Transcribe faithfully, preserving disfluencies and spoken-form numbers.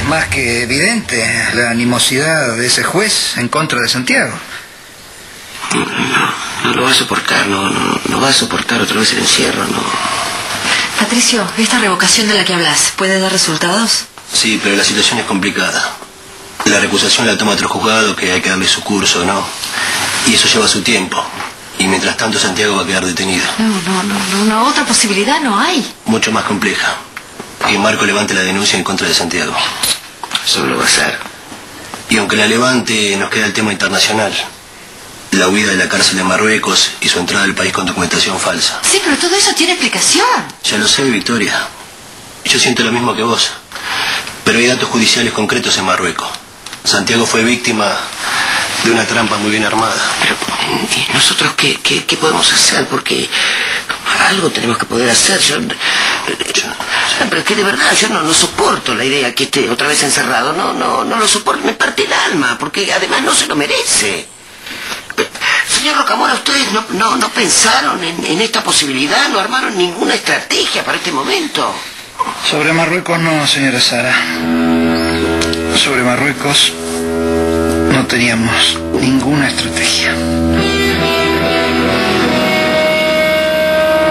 más que evidente la animosidad de ese juez en contra de Santiago. No, no, no lo va a soportar, no, no, no va a soportar otra vez el encierro, no. Patricio, ¿esta revocación de la que hablas puede dar resultados? Sí, pero la situación es complicada. La recusación la toma otro juzgado que hay que darle su curso, ¿no? Y eso lleva su tiempo. Y mientras tanto Santiago va a quedar detenido. No, no, no, no, no, otra posibilidad no hay. Mucho más compleja. Que Marco levante la denuncia en contra de Santiago. Eso lo va a hacer. Y aunque la levante, nos queda el tema internacional. La huida de la cárcel de Marruecos y su entrada al país con documentación falsa. Sí, pero todo eso tiene explicación. Ya lo sé, Victoria. Yo siento lo mismo que vos. Pero hay datos judiciales concretos en Marruecos. Santiago fue víctima de una trampa muy bien armada. Pero, ¿y nosotros qué, qué, qué podemos hacer? Porque algo tenemos que poder hacer. Yo, yo, pero es que de verdad yo no, no soporto la idea que esté otra vez encerrado. No, no, no lo soporto. Me parte el alma, porque además no se lo merece. Señor Rocamora, ¿ustedes no, no, no pensaron en, en esta posibilidad? ¿No armaron ninguna estrategia para este momento? Sobre Marruecos no, señora Sara. Sobre Marruecos no teníamos ninguna estrategia.